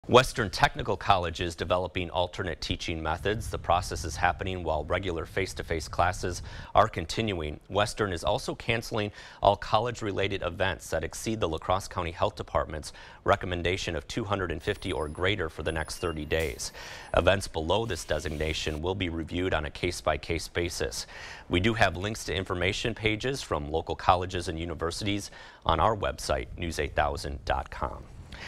Western Technical College is developing alternate teaching methods. The process is happening while regular face-to-face classes are continuing. Western is also canceling all college-related events that exceed the La Crosse County Health Department's recommendation of 250 or greater for the next 30 days. Events below this designation will be reviewed on a case-by-case basis. We do have links to information pages from local colleges and universities on our website, news8000.com.